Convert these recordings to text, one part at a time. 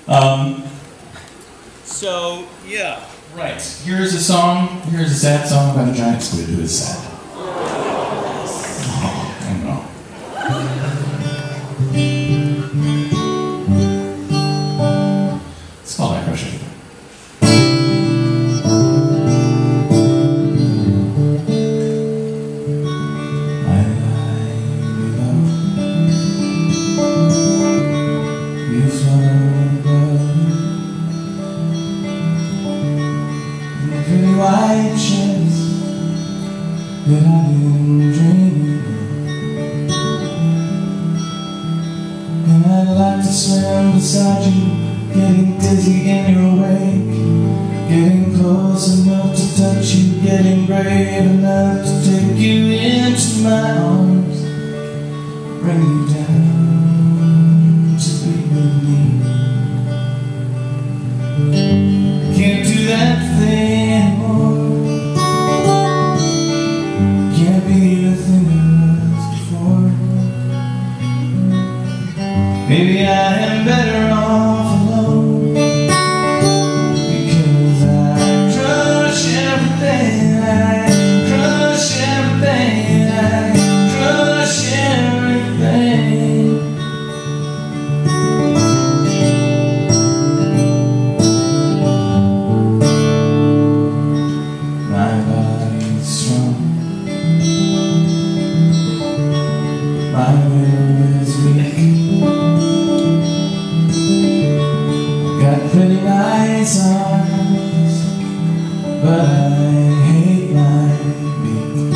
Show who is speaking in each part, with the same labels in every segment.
Speaker 1: So, yeah.
Speaker 2: Right. Here's a sad song about a giant squid who is sad. Oh, I know. It's called I Crush Everything. Pretty white ships that I've been dreaming of. And I'd like to swim beside you, getting dizzy in your wake, getting close enough to touch you, getting brave enough to take you into my arms, bring you down to be with me. Can't do that thing anymore. Can't be the thing I was before. Maybe I am better off alone, because I crush everything, I crush everything, I crush everything. My body's strong, my will is weak. Got pretty nice arms, but I hate my beak.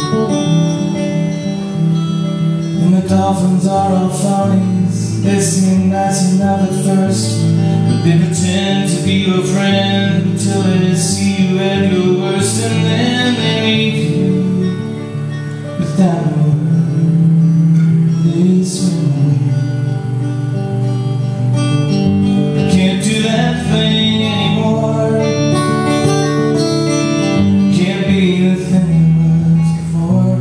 Speaker 2: And the dolphins are all phonies. They seem nice enough at first, but they pretend to be your friend until they see you at your worst, and then they leave you without a word. They swim away. Can't do that thing anymore. Can't be the thing I was before.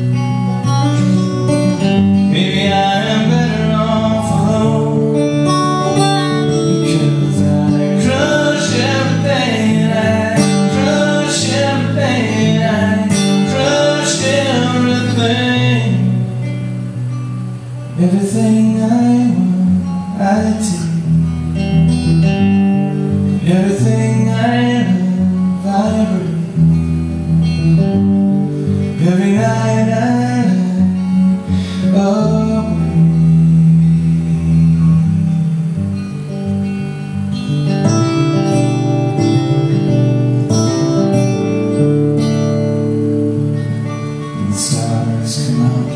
Speaker 2: Maybe I am better off alone, because I crush everything, I crush everything, I crush everything. Everything I want, I take. Everything I love, I breathe. Every night I lie awake. The stars come out,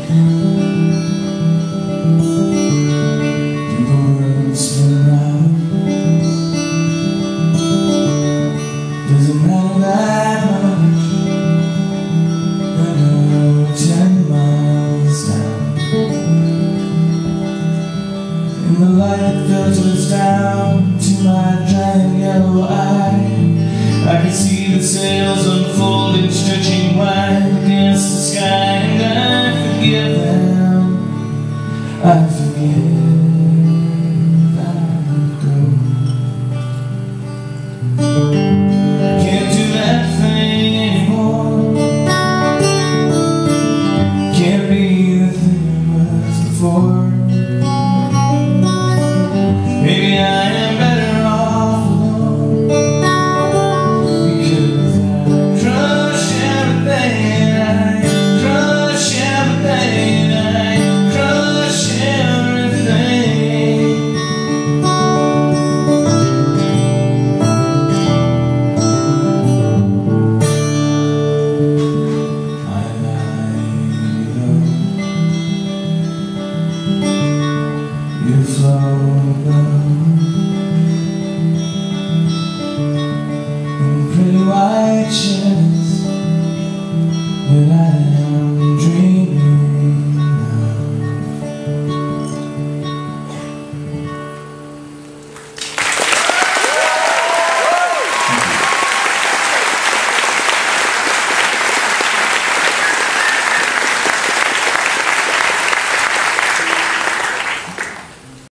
Speaker 2: and the world spin around. Doesn't matter that much when you're 10 miles down. In the light that filters down to my giant yellow eye, I can see the sails unfolding, stretching wide against the sky, and I forget them. I forget that I go. Can't do that thing anymore. Can't be the thing I was before. Maybe I am better off alone, because I crush everything, I crush everything, I crush everything. I lie low, you float above.